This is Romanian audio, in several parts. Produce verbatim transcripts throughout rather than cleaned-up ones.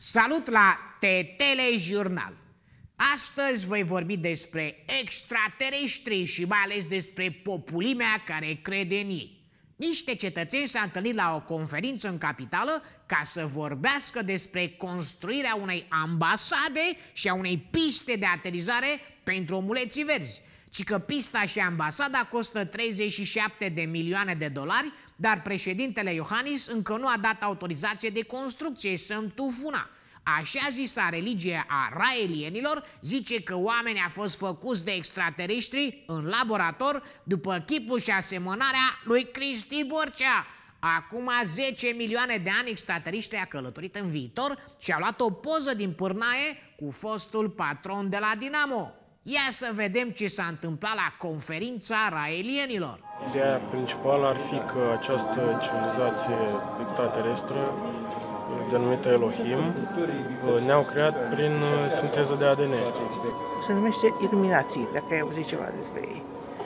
Salut la Telejurnal! Astăzi voi vorbi despre extraterestri și mai ales despre populimea care crede în ei. Niște cetățeni s-au întâlnit la o conferință în capitală ca să vorbească despre construirea unei ambasade și a unei piste de aterizare pentru omuleții verzi. Ci că pista și ambasada costă treizeci și șapte de milioane de dolari, dar președintele Iohannis încă nu a dat autorizație de construcție, să-mi tufuna. Așa zisa religie a raelienilor zice că oamenii au fost făcuți de extraterestri în laborator după chipul și asemănarea lui Cristi Borcea. Acum zece milioane de ani extraterestri a călătorit în viitor și au luat o poză din pârnaie cu fostul patron de la Dinamo. Ia să vedem ce s-a întâmplat la conferința raelienilor. Ideea principală ar fi că această civilizație extraterestră, denumită Elohim, ne-au creat prin sinteză de A D N. Se numește iluminații, dacă ai auzit ceva despre ei.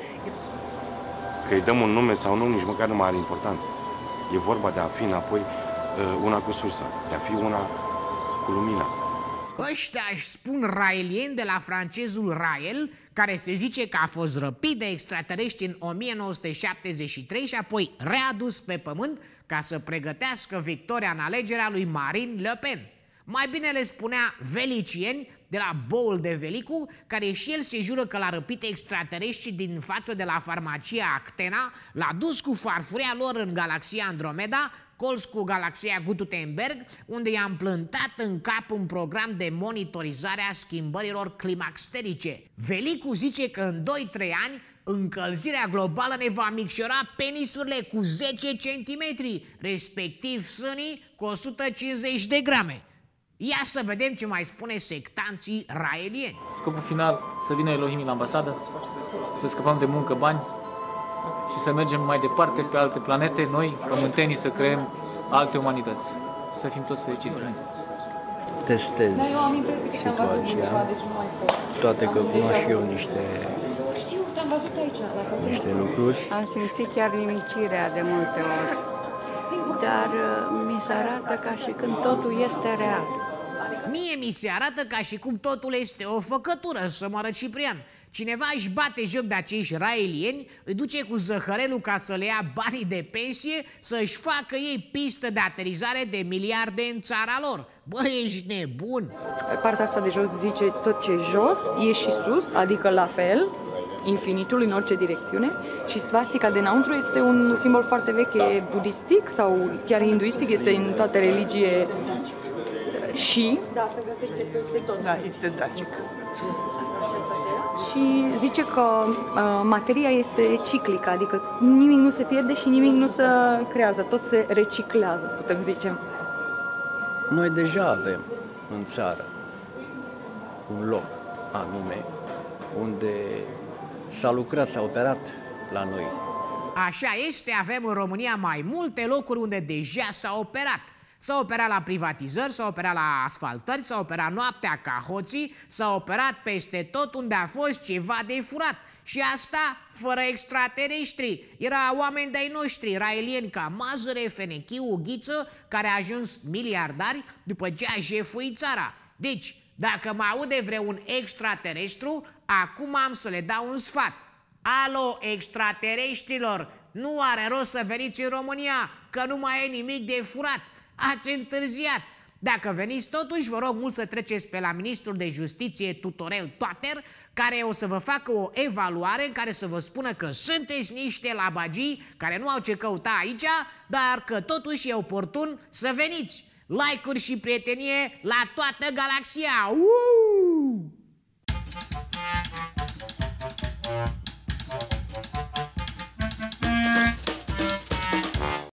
Că îi dăm un nume sau nu, nici măcar nu mai are importanță. E vorba de a fi înapoi una cu sursa, de a fi una cu lumina. Ăștia își spun raelieni de la francezul Rael, care se zice că a fost răpit de extraterestri în o mie nouă sute șaptezeci și trei și apoi readus pe pământ ca să pregătească victoria în alegerea lui Marine Le Pen. Mai bine le spunea velicieni de la Boul de Velicu, care și el se jură că l-a răpit extraterestri din față de la farmacia Actena, l-a dus cu farfuria lor în galaxia Andromeda, colț cu galaxia Gutenberg, unde i-a împlântat în cap un program de monitorizare a schimbărilor climaxterice. Velicu zice că în doi trei ani încălzirea globală ne va micșora penisurile cu zece centimetri, respectiv sânii cu o sută cincizeci de grame. Ia să vedem ce mai spune sectanții raelieni. Scopul final, să vină Elohim la ambasadă, să scăpăm de muncă, bani și să mergem mai departe pe alte planete, noi, pământenii, să creăm alte umanități. Să fim toți fericiți, bineînțeles. Testez situația, toate că cunosc și eu niște, niște lucruri. Am simțit chiar nimicirea de multe ori, dar mi se arată ca și când totul este real. Mie mi se arată ca și cum totul este o făcătură, să mă arăt Ciprian. Cineva își bate joc de acești raelieni, îi duce cu zăhărelul ca să le ia banii de pensie, să-și facă ei pistă de aterizare de miliarde în țara lor. Bă, ești nebun! Partea asta de jos zice tot ce e jos e și sus, adică la fel, infinitul în orice direcțiune, și svastica de înăuntru este un simbol foarte veche budistic sau chiar hinduistic, este în toate religie și... Da, se găsește peste tot. Da, este dacic. Și zice că uh, materia este ciclică, adică nimic nu se pierde și nimic nu se creează, tot se reciclează, putem zice. Noi deja avem în țară un loc anume unde s-a lucrat, s-a operat la noi. Așa este, avem în România mai multe locuri unde deja s-a operat. S-a operat la privatizări, s-a operat la asfaltări, s-a operat noaptea ca hoții, s-a operat peste tot unde a fost ceva de furat. Și asta fără extraterestri. Era oameni de-ai noștri, raelieni ca Mazăre, Fenechiu, Ghiță, care a ajuns miliardari după ce a jefuit țara. Deci, dacă mă aude vreun extraterestru, acum am să le dau un sfat. Alo, extraterestrilor, nu are rost să veniți în România, că nu mai e nimic de furat. Ați întârziat. Dacă veniți totuși, vă rog mult să treceți pe la ministrul de justiție Tutorel Toater, care o să vă facă o evaluare în care să vă spună că sunteți niște labagii care nu au ce căuta aici, dar că totuși e oportun să veniți. Like-uri și prietenie la toată galaxia! Uuu!